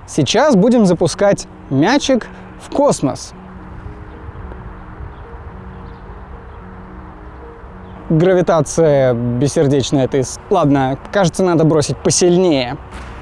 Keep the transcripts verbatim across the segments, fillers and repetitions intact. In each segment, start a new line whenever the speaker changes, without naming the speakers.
Сейчас будем запускать мячик в космос. Гравитация бессердечная ты. Ладно, кажется, надо бросить посильнее.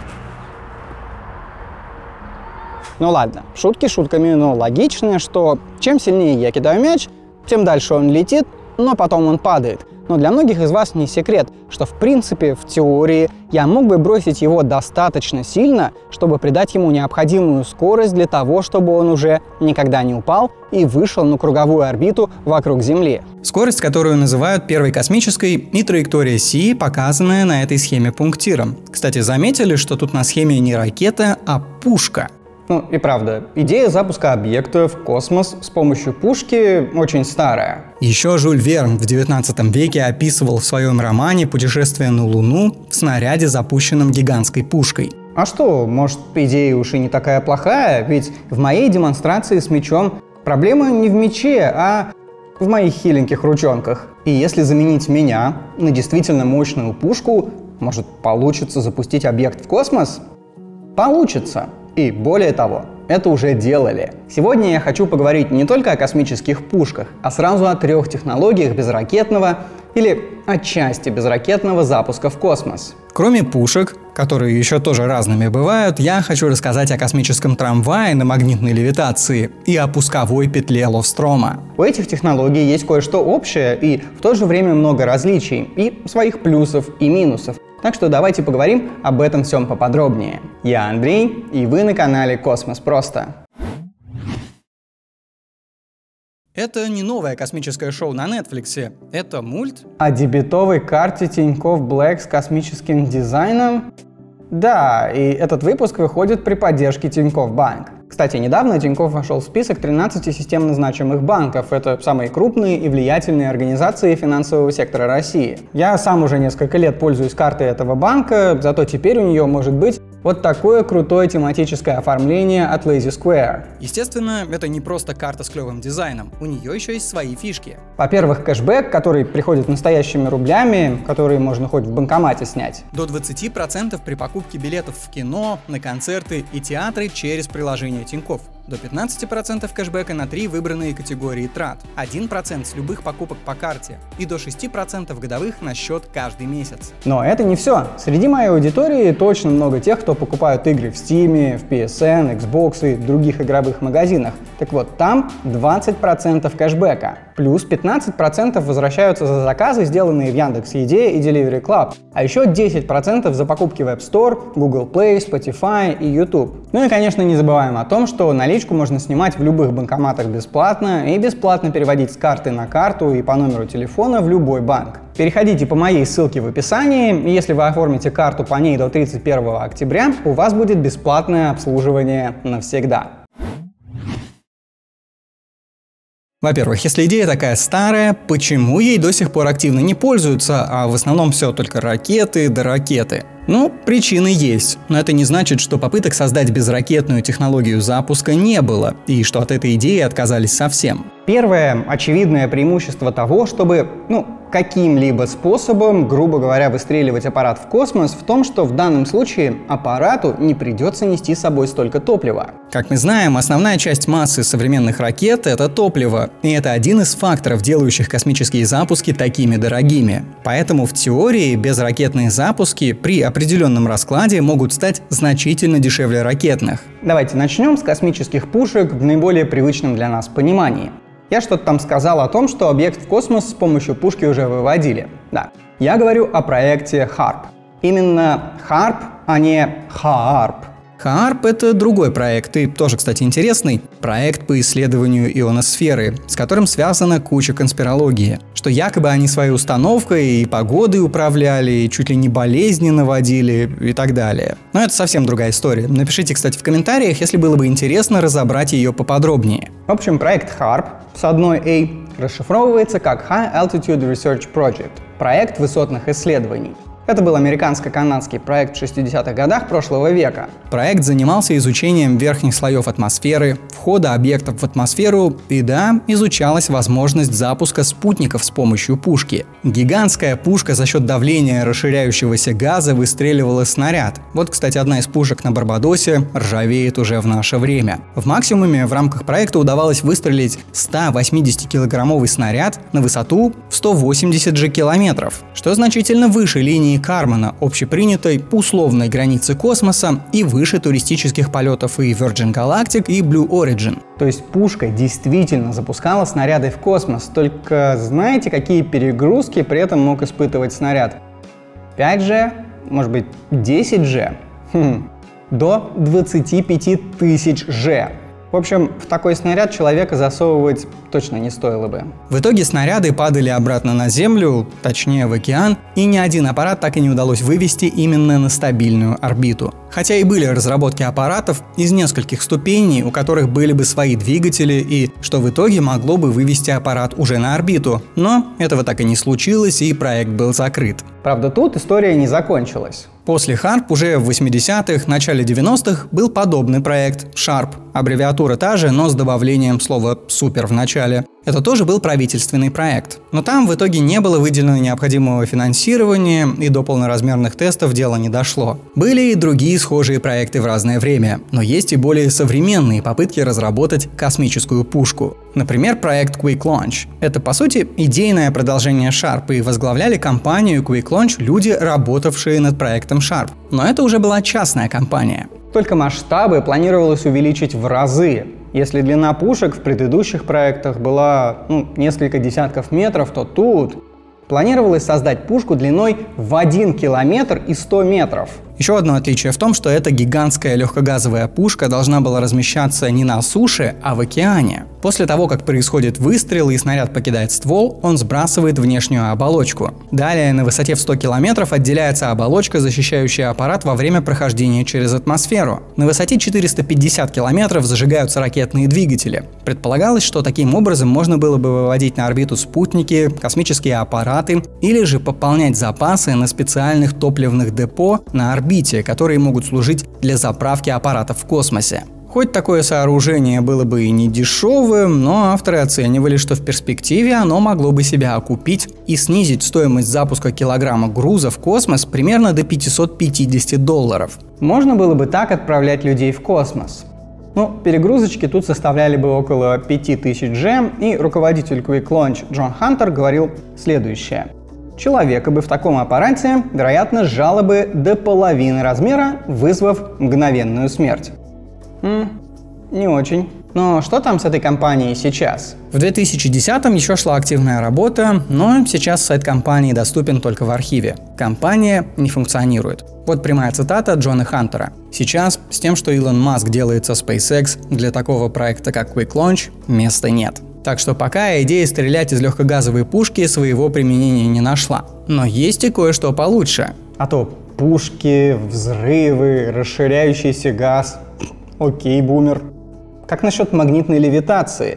Ну ладно, шутки шутками, но логично, что чем сильнее я кидаю мяч, тем дальше он летит, но потом он падает. Но для многих из вас не секрет, что в принципе, в теории, я мог бы бросить его достаточно сильно, чтобы придать ему необходимую скорость для того, чтобы он уже никогда не упал и вышел на круговую орбиту вокруг Земли.
Скорость, которую называют первой космической, и траектория Си, показанная на этой схеме пунктиром. Кстати, заметили, что тут на схеме не ракета, а пушка?
Ну и правда, идея запуска объекта в космос с помощью пушки очень старая.
Еще Жюль Верн в девятнадцатом веке описывал в своем романе «Путешествие на Луну» в снаряде, запущенном гигантской пушкой.
А что, может, идея уж и не такая плохая, ведь в моей демонстрации с мечом проблема не в мече, а в моих хиленьких ручонках. И если заменить меня на действительно мощную пушку, может, получится запустить объект в космос? Получится. И более того, это уже делали. Сегодня я хочу поговорить не только о космических пушках, а сразу о трех технологиях безракетного или отчасти безракетного запуска в космос.
Кроме пушек, которые еще тоже разными бывают, я хочу рассказать о космическом трамвае на магнитной левитации и о пусковой петле Ловстрома.
У этих технологий есть кое-что общее и в то же время много различий, и своих плюсов и минусов. Так что давайте поговорим об этом всем поподробнее. Я Андрей, и вы на канале Космос Просто.
Это не новое космическое шоу на Netflix, это мульт
О дебетовой карте Тинькофф Блэк с космическим дизайном? Да, и этот выпуск выходит при поддержке Тинькофф Банк. Кстати, недавно Тинькофф вошел в список тринадцати системно значимых банков. Это самые крупные и влиятельные организации финансового сектора России. Я сам уже несколько лет пользуюсь картой этого банка, зато теперь у нее может быть вот такое крутое тематическое оформление от Lazy Square.
Естественно, это не просто карта с клевым дизайном, у нее еще есть свои фишки.
Во-первых, кэшбэк, который приходит настоящими рублями, которые можно хоть в банкомате снять.
До двадцати процентов при покупке билетов в кино, на концерты и театры через приложение Тинькофф. До пятнадцати процентов кэшбэка на три выбранные категории трат, один процент с любых покупок по карте и до шести процентов годовых на счет каждый месяц.
Но это не все. Среди моей аудитории точно много тех, кто покупают игры в Steam, в пи эс эн, Xbox и других игровых магазинах. Так вот, там двадцать процентов кэшбэка. Плюс пятнадцать процентов возвращаются за заказы, сделанные в Яндекс.Еде и Delivery Club. А еще десять процентов за покупки в App Store, Google Play, Spotify и YouTube. Ну и, конечно, не забываем о том, что наличку можно снимать в любых банкоматах бесплатно и бесплатно переводить с карты на карту и по номеру телефона в любой банк. Переходите по моей ссылке в описании, и если вы оформите карту по ней до тридцать первого октября, у вас будет бесплатное обслуживание навсегда.
Во-первых, если идея такая старая, почему ей до сих пор активно не пользуются, а в основном все только ракеты да ракеты? Ну, причины есть, но это не значит, что попыток создать безракетную технологию запуска не было, и что от этой идеи отказались совсем.
Первое очевидное преимущество того, чтобы, ну, каким-либо способом, грубо говоря, выстреливать аппарат в космос, в том, что в данном случае аппарату не придется нести с собой столько топлива.
Как мы знаем, основная часть массы современных ракет — это топливо, и это один из факторов, делающих космические запуски такими дорогими. Поэтому в теории безракетные запуски при определенном раскладе могут стать значительно дешевле ракетных.
Давайте начнем с космических пушек в наиболее привычном для нас понимании. Я что-то там сказал о том, что объект в космос с помощью пушки уже выводили. Да, я говорю о проекте харп. Именно харп, а не хаарп.
хаарп — это другой проект, и тоже, кстати, интересный. Проект по исследованию ионосферы, с которым связана куча конспирологии. Что якобы они своей установкой и погодой управляли, и чуть ли не болезни наводили и так далее. Но это совсем другая история. Напишите, кстати, в комментариях, если было бы интересно разобрать ее поподробнее.
В общем, проект харп с одной A расшифровывается как High Altitude Research Project – проект высотных исследований. Это был американско-канадский проект в шестидесятых годах прошлого века.
Проект занимался изучением верхних слоев атмосферы, входа объектов в атмосферу и, да, изучалась возможность запуска спутников с помощью пушки. Гигантская пушка за счет давления расширяющегося газа выстреливала снаряд. Вот, кстати, одна из пушек на Барбадосе ржавеет уже в наше время. В максимуме в рамках проекта удавалось выстрелить сто восьмидесятикилограммовый снаряд на высоту в сто восемьдесят же километров, что значительно выше линии Кармана, общепринятой условной границы космоса, и выше туристических полетов и Virgin Galactic и Blue Origin.
То есть пушка действительно запускала снаряды в космос, только знаете, какие перегрузки при этом мог испытывать снаряд? пять же, может быть десять же? Хм. До двадцати пяти тысяч же. В общем, в такой снаряд человека засовывать точно не стоило бы.
В итоге снаряды падали обратно на Землю, точнее в океан, и ни один аппарат так и не удалось вывести именно на стабильную орбиту. Хотя и были разработки аппаратов из нескольких ступеней, у которых были бы свои двигатели, и что в итоге могло бы вывести аппарат уже на орбиту. Но этого так и не случилось, и проект был закрыт.
Правда, тут история не закончилась.
После Харп уже в восьмидесятых, начале девяностых был подобный проект Шарп. Аббревиатура та же, но с добавлением слова «супер» в начале. Это тоже был правительственный проект. Но там в итоге не было выделено необходимого финансирования, и до полноразмерных тестов дело не дошло. Были и другие схожие проекты в разное время, но есть и более современные попытки разработать космическую пушку. Например, проект Quick Launch. Это, по сути, идейное продолжение Sharp, и возглавляли компанию Quick Launch люди, работавшие над проектом Sharp. Но это уже была частная компания.
Только масштабы планировалось увеличить в разы. Если длина пушек в предыдущих проектах была ну, несколько десятков метров, то тут планировалось создать пушку длиной в один километр и сто метров.
Еще одно отличие в том, что эта гигантская легкогазовая пушка должна была размещаться не на суше, а в океане. После того, как происходит выстрел и снаряд покидает ствол, он сбрасывает внешнюю оболочку. Далее на высоте в сто километров отделяется оболочка, защищающая аппарат во время прохождения через атмосферу. На высоте четыреста пятьдесят километров зажигаются ракетные двигатели. Предполагалось, что таким образом можно было бы выводить на орбиту спутники, космические аппараты или же пополнять запасы на специальных топливных депо на орбите, которые могут служить для заправки аппаратов в космосе. Хоть такое сооружение было бы и не дешевым, но авторы оценивали, что в перспективе оно могло бы себя окупить и снизить стоимость запуска килограмма груза в космос примерно до пятисот пятидесяти долларов.
Можно было бы так отправлять людей в космос. Ну, перегрузочки тут составляли бы около пяти тысяч же, и руководитель Quick Launch Джон Хантер говорил следующее. Человека бы в таком аппарате, вероятно, сжало бы до половины размера, вызвав мгновенную смерть. М-м, не очень. Но что там с этой компанией сейчас?
В две тысячи десятом еще шла активная работа, но сейчас сайт компании доступен только в архиве. Компания не функционирует. Вот прямая цитата Джона Хантера. Сейчас с тем, что Илон Маск делает со SpaceX, для такого проекта как Quick Launch места нет. Так что пока идея стрелять из легкогазовой пушки своего применения не нашла. Но есть и кое-что получше.
А то пушки, взрывы, расширяющийся газ. Окей, бумер. Как насчет магнитной левитации?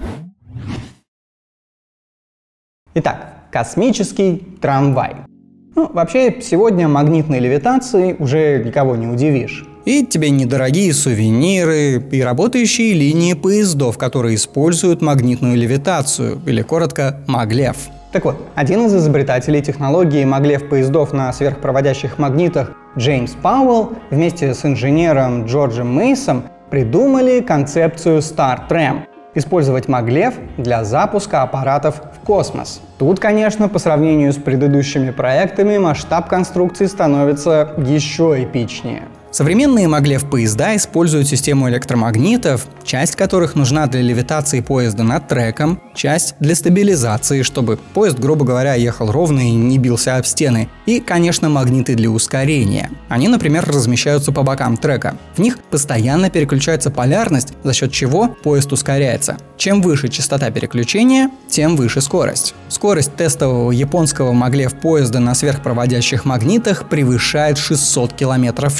Итак, космический трамвай. Ну, вообще, сегодня магнитной левитацией уже никого не удивишь.
И тебе недорогие сувениры, и работающие линии поездов, которые используют магнитную левитацию, или коротко «Маглев».
Так вот, один из изобретателей технологии Маглев поездов на сверхпроводящих магнитах Джеймс Пауэлл вместе с инженером Джорджем Мейсом придумали концепцию StarTram – использовать Маглев для запуска аппаратов в космос. Тут, конечно, по сравнению с предыдущими проектами масштаб конструкции становится еще эпичнее.
Современные Маглев-поезда используют систему электромагнитов, часть которых нужна для левитации поезда над треком, часть для стабилизации, чтобы поезд, грубо говоря, ехал ровно и не бился об стены, и, конечно, магниты для ускорения. Они, например, размещаются по бокам трека. В них постоянно переключается полярность, за счет чего поезд ускоряется. Чем выше частота переключения, тем выше скорость. Скорость тестового японского Маглев-поезда на сверхпроводящих магнитах превышает шестьсот километров в час.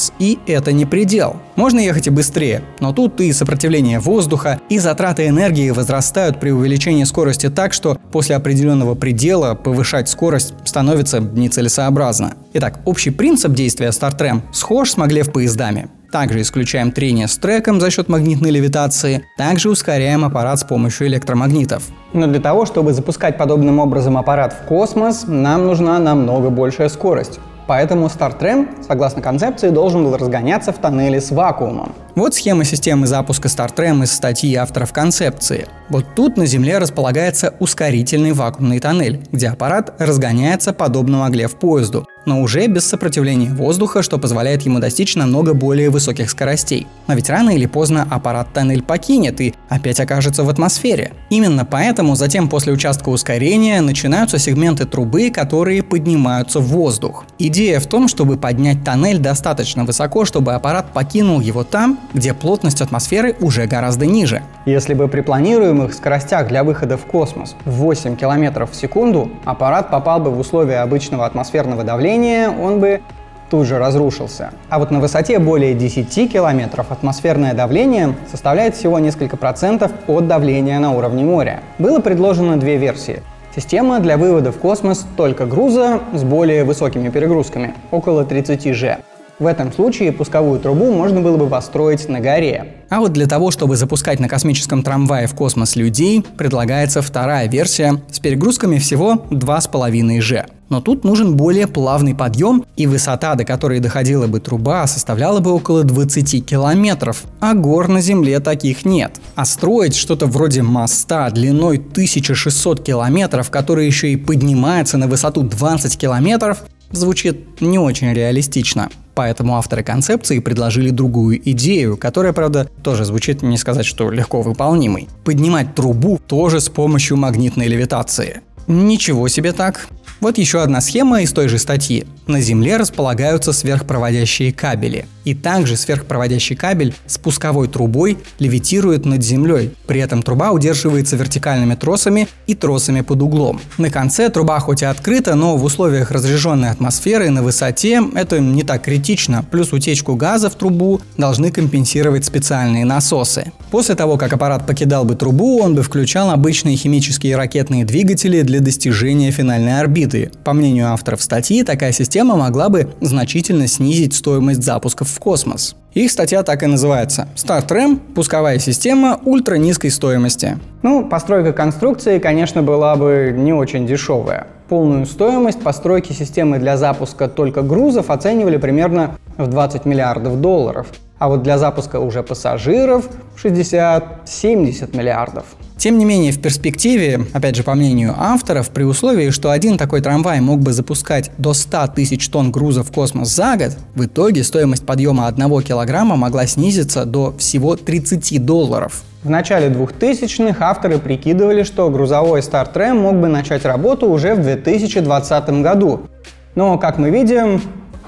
космос, и это не предел. Можно ехать и быстрее, но тут и сопротивление воздуха, и затраты энергии возрастают при увеличении скорости так, что после определенного предела повышать скорость становится нецелесообразно. Итак, общий принцип действия StarTram схож с маглев-поездами. Также исключаем трение с треком за счет магнитной левитации, также ускоряем аппарат с помощью электромагнитов.
Но для того, чтобы запускать подобным образом аппарат в космос, нам нужна намного большая скорость. Поэтому StarTram, согласно концепции, должен был разгоняться в тоннеле с вакуумом.
Вот схема системы запуска StarTram из статьи авторов концепции. Вот тут на Земле располагается ускорительный вакуумный тоннель, где аппарат разгоняется подобно маглев-поезду, но уже без сопротивления воздуха, что позволяет ему достичь намного более высоких скоростей. Но ведь рано или поздно аппарат тоннель покинет и опять окажется в атмосфере. Именно поэтому затем после участка ускорения начинаются сегменты трубы, которые поднимаются в воздух. Идея в том, чтобы поднять тоннель достаточно высоко, чтобы аппарат покинул его там, где плотность атмосферы уже гораздо ниже.
Если бы при планируемых скоростях для выхода в космос в восемь километров в секунду аппарат попал бы в условия обычного атмосферного давления, он бы тут же разрушился. А вот на высоте более десяти километров атмосферное давление составляет всего несколько процентов от давления на уровне моря. Было предложено две версии. Система для вывода в космос только груза с более высокими перегрузками, около тридцати же. В этом случае пусковую трубу можно было бы построить на горе.
А вот для того, чтобы запускать на космическом трамвае в космос людей, предлагается вторая версия с перегрузками всего два с половиной же. Но тут нужен более плавный подъем, и высота, до которой доходила бы труба, составляла бы около двадцати километров, а гор на Земле таких нет. А строить что-то вроде моста длиной тысяча шестьсот километров, который еще и поднимается на высоту двадцать километров, звучит не очень реалистично. Поэтому авторы концепции предложили другую идею, которая, правда, тоже звучит, не сказать, что легко выполнимой. Поднимать трубу тоже с помощью магнитной левитации. Ничего себе так. Вот еще одна схема из той же статьи. На Земле располагаются сверхпроводящие кабели. И также сверхпроводящий кабель с пусковой трубой левитирует над Землей. При этом труба удерживается вертикальными тросами и тросами под углом. На конце труба хоть и открыта, но в условиях разреженной атмосферы на высоте это не так критично. Плюс утечку газа в трубу должны компенсировать специальные насосы. После того, как аппарат покидал бы трубу, он бы включал обычные химические ракетные двигатели для достижения финальной орбиты. По мнению авторов статьи, такая система могла бы значительно снизить стоимость запусков в космос. Их статья так и называется StarTram – пусковая система ультранизкой стоимости.
Ну, постройка конструкции, конечно, была бы не очень дешевая. Полную стоимость постройки системы для запуска только грузов оценивали примерно в двадцать миллиардов долларов, а вот для запуска уже пассажиров – шестьдесят-семьдесят миллиардов.
Тем не менее, в перспективе, опять же по мнению авторов, при условии, что один такой трамвай мог бы запускать до ста тысяч тонн груза в космос за год, в итоге стоимость подъема одного килограмма могла снизиться до всего тридцати долларов.
В начале двухтысячных авторы прикидывали, что грузовой StarTram мог бы начать работу уже в две тысячи двадцатом году. Но, как мы видим,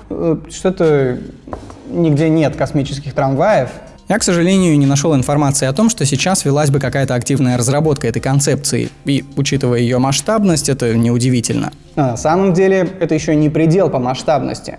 что-то нигде нет космических трамваев.
Я, к сожалению, не нашел информации о том, что сейчас велась бы какая-то активная разработка этой концепции, и, учитывая ее масштабность, это неудивительно.
Но на самом деле, это еще не предел по масштабности.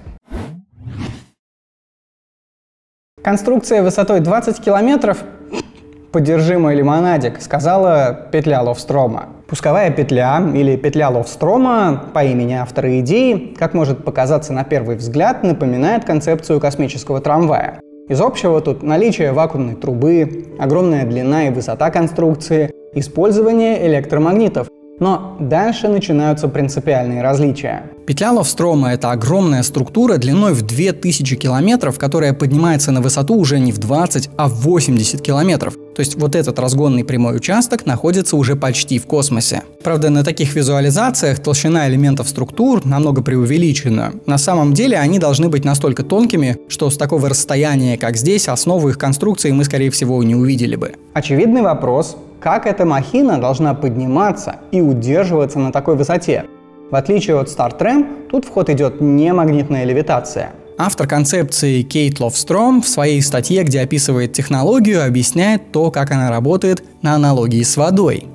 Конструкция высотой двадцать километров «Подержи мой лимонадик», сказала петля Ловстрома. Пусковая петля или петля Ловстрома по имени автора идеи, как может показаться на первый взгляд, напоминает концепцию космического трамвая. Из общего тут наличие вакуумной трубы, огромная длина и высота конструкции, использование электромагнитов. Но дальше начинаются принципиальные различия.
Петля Ловстрома – это огромная структура длиной в две тысячи километров, которая поднимается на высоту уже не в двадцать, а в восемьдесят километров. То есть вот этот разгонный прямой участок находится уже почти в космосе. Правда, на таких визуализациях толщина элементов структур намного преувеличена. На самом деле они должны быть настолько тонкими, что с такого расстояния, как здесь, основу их конструкции мы, скорее всего, не увидели бы.
Очевидный вопрос – как эта махина должна подниматься и удерживаться на такой высоте? В отличие от StarTram, тут в ход идет не магнитная левитация.
Автор концепции Кейт Ловстром в своей статье, где описывает технологию, объясняет то, как она работает на аналогии с водой.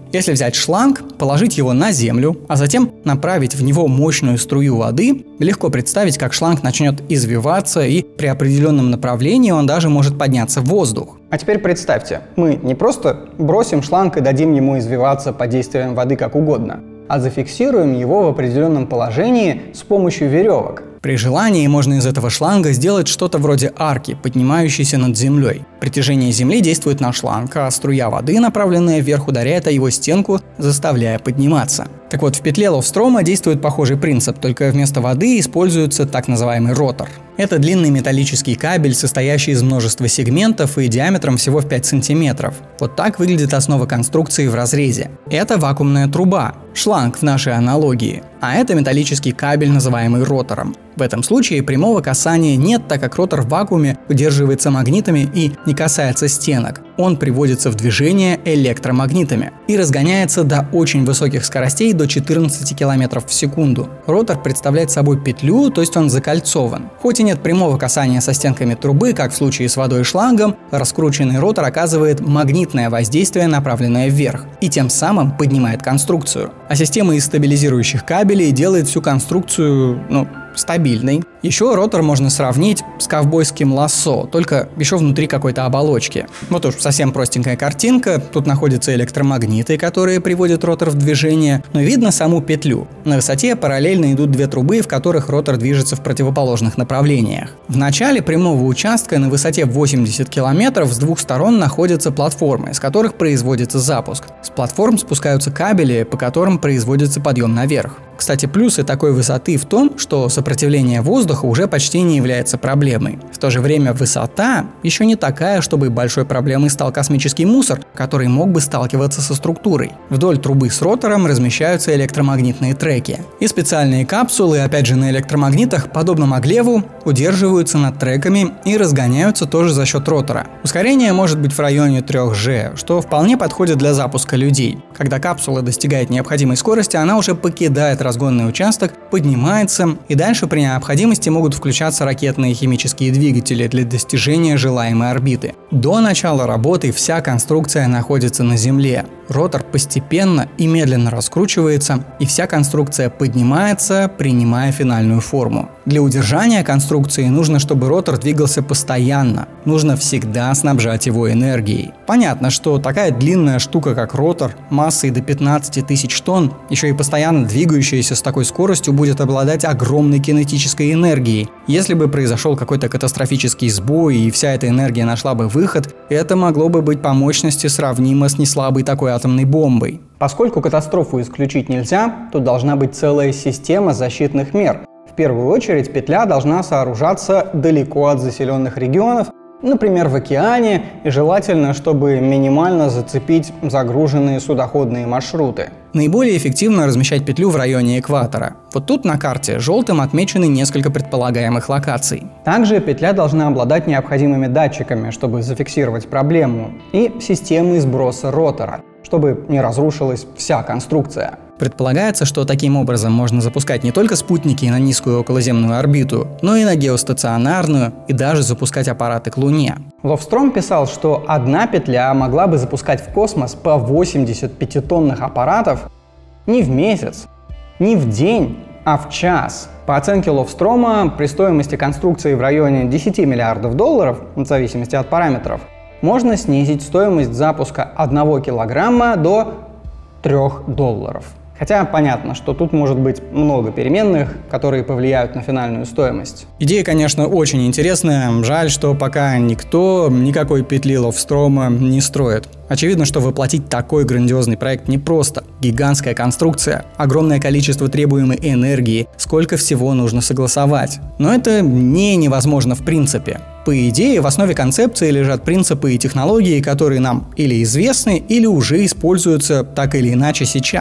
Если взять шланг, положить его на землю, а затем направить в него мощную струю воды, легко представить, как шланг начнет извиваться, и при определенном направлении он даже может подняться в воздух.
А теперь представьте, мы не просто бросим шланг и дадим ему извиваться под действием воды как угодно, а зафиксируем его в определенном положении с помощью веревок.
При желании можно из этого шланга сделать что-то вроде арки, поднимающейся над землей. Притяжение Земли действует на шланг, а струя воды, направленная вверх, ударяет о его стенку, заставляя подниматься. Так вот, в петле Ловстрома действует похожий принцип, только вместо воды используется так называемый ротор. Это длинный металлический кабель, состоящий из множества сегментов и диаметром всего в пять сантиметров. Вот так выглядит основа конструкции в разрезе. Это вакуумная труба, шланг в нашей аналогии, а это металлический кабель, называемый ротором. В этом случае прямого касания нет, так как ротор в вакууме удерживается магнитами и не касается стенок. Он приводится в движение электромагнитами и разгоняется до очень высоких скоростей, до четырнадцати километров в секунду. Ротор представляет собой петлю, то есть он закольцован. Хоть и нет прямого касания со стенками трубы, как в случае с водой и шлангом, раскрученный ротор оказывает магнитное воздействие, направленное вверх, и тем самым поднимает конструкцию. А система из стабилизирующих кабелей делает всю конструкцию, ну, стабильной. Еще ротор можно сравнить с ковбойским лассо, только еще внутри какой-то оболочки. Вот уж совсем простенькая картинка. Тут находятся электромагниты, которые приводят ротор в движение, но видно саму петлю. На высоте параллельно идут две трубы, в которых ротор движется в противоположных направлениях. В начале прямого участка на высоте восемьдесят километров с двух сторон находятся платформы, с которых производится запуск. С платформ спускаются кабели, по которым производится подъем наверх. Кстати, плюсы такой высоты в том, что сопротивление воздуха уже почти не является проблемой. В то же время высота еще не такая, чтобы большой проблемой стал космический мусор, который мог бы сталкиваться со структурой. Вдоль трубы с ротором размещаются электромагнитные треки. И специальные капсулы, опять же на электромагнитах, подобно Маглеву, удерживаются над треками и разгоняются тоже за счет ротора. Ускорение может быть в районе три джи, что вполне подходит для запуска людей. Когда капсула достигает необходимой скорости, она уже покидает разгонный участок, поднимается, и дальше при необходимости могут включаться ракетные химические двигатели для достижения желаемой орбиты. До начала работы вся конструкция находится на Земле. Ротор постепенно и медленно раскручивается, и вся конструкция поднимается, принимая финальную форму. Для удержания конструкции нужно, чтобы ротор двигался постоянно. Нужно всегда снабжать его энергией. Понятно, что такая длинная штука, как ротор, массой до пятнадцати тысяч тонн, еще и постоянно двигающаяся с такой скоростью, будет обладать огромной кинетической энергией. Если бы произошел какой-то катастрофический сбой и вся эта энергия нашла бы выход, это могло бы быть по мощности сравнимо с неслабой такой атомной бомбой.
Поскольку катастрофу исключить нельзя, то должна быть целая система защитных мер. В первую очередь петля должна сооружаться далеко от заселенных регионов, например, в океане, и желательно, чтобы минимально зацепить загруженные судоходные маршруты.
Наиболее эффективно размещать петлю в районе экватора. Вот тут на карте желтым отмечены несколько предполагаемых локаций.
Также петля должна обладать необходимыми датчиками, чтобы зафиксировать проблему, и системой сброса ротора, чтобы не разрушилась вся конструкция.
Предполагается, что таким образом можно запускать не только спутники на низкую околоземную орбиту, но и на геостационарную, и даже запускать аппараты к Луне.
Ловстром писал, что одна петля могла бы запускать в космос по восемьдесят пятитонных аппаратов не в месяц, не в день, а в час. По оценке Ловстрома, при стоимости конструкции в районе десяти миллиардов долларов, в зависимости от параметров, можно снизить стоимость запуска одного килограмма до трёх долларов. Хотя понятно, что тут может быть много переменных, которые повлияют на финальную стоимость.
Идея, конечно, очень интересная. Жаль, что пока никто никакой петли Ловстрома не строит. Очевидно, что воплотить такой грандиозный проект непросто. Гигантская конструкция, огромное количество требуемой энергии, сколько всего нужно согласовать. Но это не невозможно в принципе. По идее, в основе концепции лежат принципы и технологии, которые нам или известны, или уже используются так или иначе сейчас.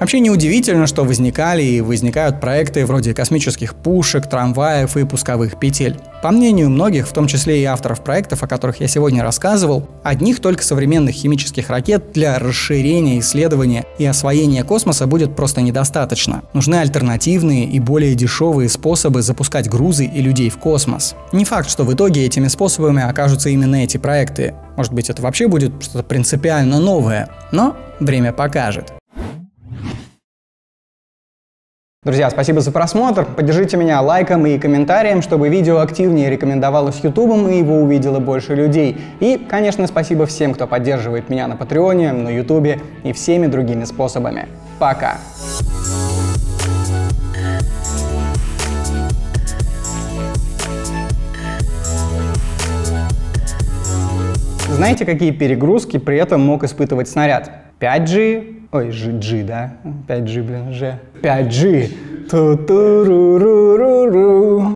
Вообще неудивительно, что возникали и возникают проекты вроде космических пушек, трамваев и пусковых петель. По мнению многих, в том числе и авторов проектов, о которых я сегодня рассказывал, одних только современных химических ракет для расширения, исследования и освоения космоса будет просто недостаточно. Нужны альтернативные и более дешевые способы запускать грузы и людей в космос. Не факт, что в итоге этими способами окажутся именно эти проекты. Может быть, это вообще будет что-то принципиально новое, но время покажет.
Друзья, спасибо за просмотр. Поддержите меня лайком и комментарием, чтобы видео активнее рекомендовалось Ютубом и его увидело больше людей. И, конечно, спасибо всем, кто поддерживает меня на Патреоне, на Ютубе и всеми другими способами. Пока! Знаете, какие перегрузки при этом мог испытывать снаряд? пять джи, ой, G, да? пять джи, блин, G. пять джи. Ту-ту-ру-ру-ру-ру.